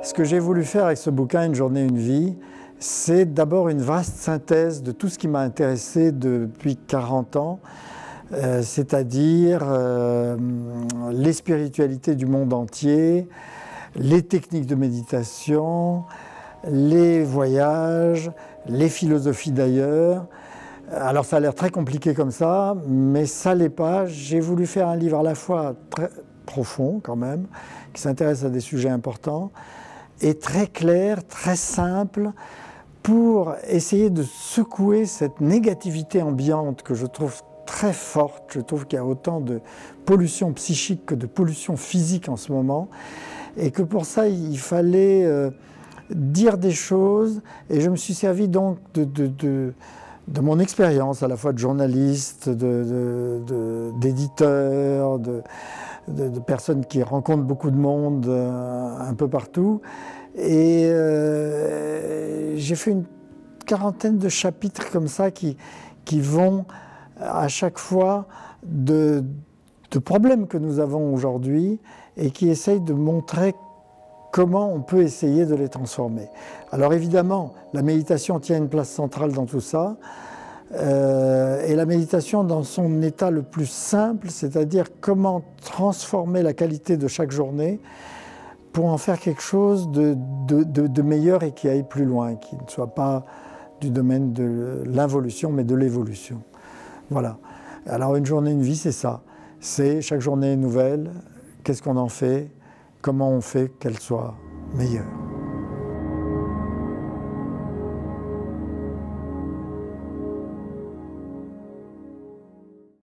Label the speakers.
Speaker 1: Ce que j'ai voulu faire avec ce bouquin, Une journée, une vie, c'est d'abord une vaste synthèse de tout ce qui m'a intéressé depuis 40 ans, c'est-à-dire les spiritualités du monde entier, les techniques de méditation, les voyages, les philosophies d'ailleurs. Alors ça a l'air très compliqué comme ça, mais ça l'est pas. J'ai voulu faire un livre à la fois très profond quand même, qui s'intéresse à des sujets importants, et très clair, très simple, pour essayer de secouer cette négativité ambiante que je trouve très forte. Je trouve qu'il y a autant de pollution psychique que de pollution physique en ce moment, et que pour ça il fallait dire des choses, et je me suis servi donc de mon expérience à la fois de journaliste, d'éditeur, de personnes qui rencontrent beaucoup de monde un peu partout. Et j'ai fait une quarantaine de chapitres comme ça qui vont à chaque fois de problèmes que nous avons aujourd'hui et qui essayent de montrer comment on peut essayer de les transformer. Alors évidemment, la méditation tient une place centrale dans tout ça, et la méditation dans son état le plus simple, c'est-à-dire comment transformer la qualité de chaque journée pour en faire quelque chose de meilleur et qui aille plus loin, qui ne soit pas du domaine de l'involution, mais de l'évolution. Voilà. Alors une journée, une vie, c'est ça. C'est chaque journée nouvelle, qu'est-ce qu'on en fait, comment on fait qu'elle soit meilleure.